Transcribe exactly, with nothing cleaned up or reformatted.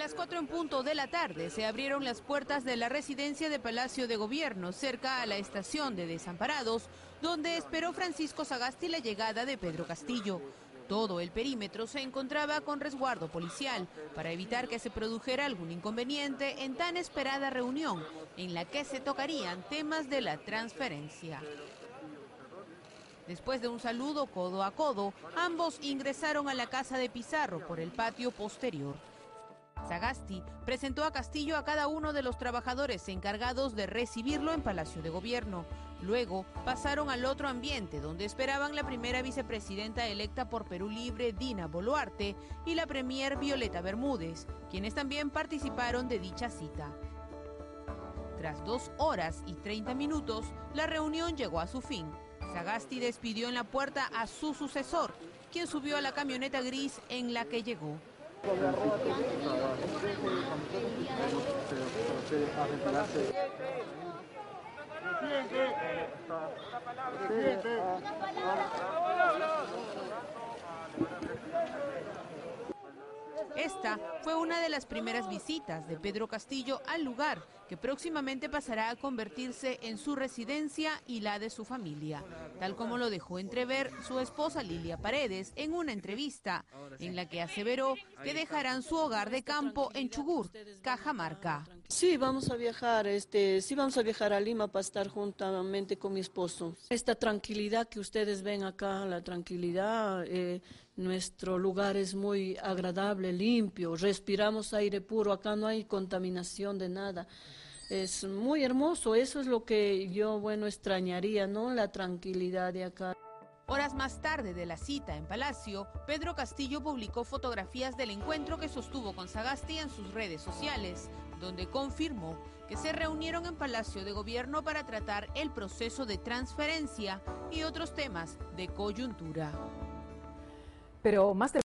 las cuatro en punto de la tarde se abrieron las puertas de la residencia de Palacio de Gobierno, cerca a la estación de Desamparados, donde esperó Francisco Sagasti la llegada de Pedro Castillo. Todo el perímetro se encontraba con resguardo policial para evitar que se produjera algún inconveniente en tan esperada reunión en la que se tocarían temas de la transferencia. Después de un saludo codo a codo, ambos ingresaron a la casa de Pizarro por el patio posterior. Sagasti presentó a Castillo a cada uno de los trabajadores encargados de recibirlo en Palacio de Gobierno. Luego pasaron al otro ambiente, donde esperaban la primera vicepresidenta electa por Perú Libre, Dina Boluarte, y la premier Violeta Bermúdez, quienes también participaron de dicha cita. Tras dos horas y treinta minutos, la reunión llegó a su fin. Sagasti despidió en la puerta a su sucesor, quien subió a la camioneta gris en la que llegó. Esta fue una de las primeras visitas de Pedro Castillo al lugar, que próximamente pasará a convertirse en su residencia y la de su familia, tal como lo dejó entrever su esposa Lilia Paredes en una entrevista, en la que aseveró que dejarán su hogar de campo en Chugur, Cajamarca. Sí, vamos a viajar, este, sí vamos a viajar a Lima para estar juntamente con mi esposo. Esta tranquilidad que ustedes ven acá, la tranquilidad, eh, nuestro lugar es muy agradable, limpio, respiramos aire puro, acá no hay contaminación de nada. Es muy hermoso, eso es lo que yo, bueno, extrañaría, ¿no? La tranquilidad de acá. Horas más tarde de la cita en Palacio, Pedro Castillo publicó fotografías del encuentro que sostuvo con Sagasti en sus redes sociales, donde confirmó que se reunieron en Palacio de Gobierno para tratar el proceso de transferencia y otros temas de coyuntura. Pero más